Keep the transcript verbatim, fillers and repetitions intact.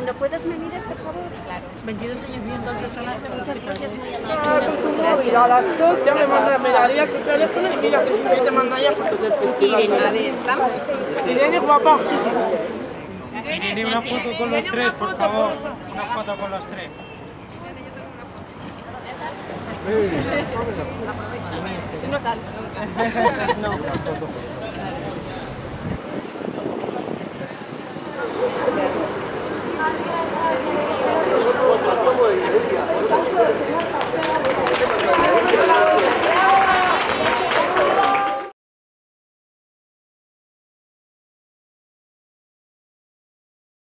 Cuando puedas me miras, por favor. Claro. veintidós años viendo el personaje. Muchas gracias, muy Ah, amable. con tu móvil, a las dos ya me manda, me daría su teléfono y mira, yo te mandaría fotos del festival. Irene, a ver, ¿estamos? Irene, guapa. Irene, una foto con los tres, por favor. Una foto con los tres. No salgo nunca. No, una foto.